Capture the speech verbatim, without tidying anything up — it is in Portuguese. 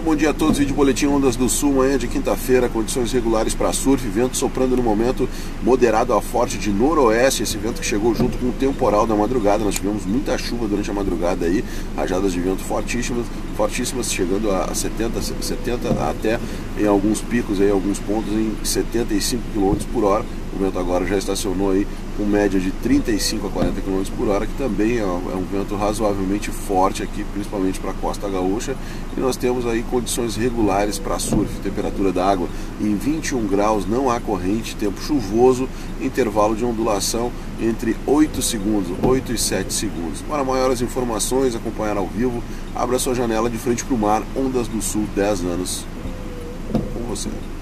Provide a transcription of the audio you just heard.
Muito bom dia a todos, vídeo Boletim Ondas do Sul, manhã de quinta-feira, condições regulares para surf, vento soprando no momento moderado a forte de noroeste, esse vento que chegou junto com o temporal da madrugada. Nós tivemos muita chuva durante a madrugada aí, rajadas de vento fortíssimas, fortíssimas chegando a setenta, setenta até em alguns picos, aí, alguns pontos em setenta e cinco quilômetros por hora. O vento agora já estacionou aí com média de trinta e cinco a quarenta quilômetros por hora, que também é um vento razoavelmente forte aqui, principalmente para a costa gaúcha. E nós temos aí condições regulares para surf, temperatura da água em vinte e um graus, não há corrente, tempo chuvoso, intervalo de ondulação entre oito segundos, oito e sete segundos. Para maiores informações, acompanhar ao vivo, abra sua janela de frente para o mar, Ondas do Sul, dez anos com você.